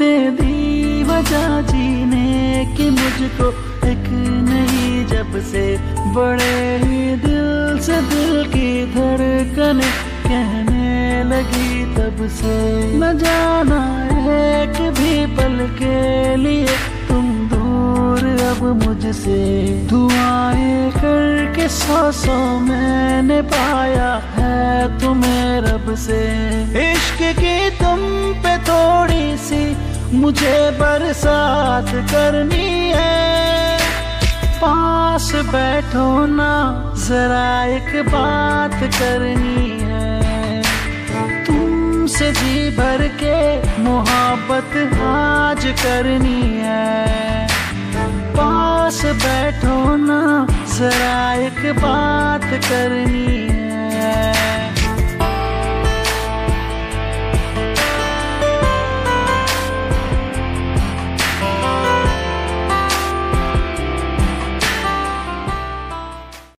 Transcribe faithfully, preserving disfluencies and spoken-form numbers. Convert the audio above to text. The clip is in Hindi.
दे दी वजह जीने की मुझको एक नहीं, जब से बड़े ही दिल से दिल की धड़कने कहने लगी तब से। न जाना एक भी पल के लिए तुम दूर अब मुझसे, दुआएं करके सौ सौ मैंने पाया है तुम्हें रब से। इश्क की तुम पे थोड़ी सी मुझे बरसात करनी है, पास बैठो ना जरा एक बात करनी है, तुमसे जी भर के मोहब्बत आज करनी है, पास बैठो ना जरा एक बात करनी है।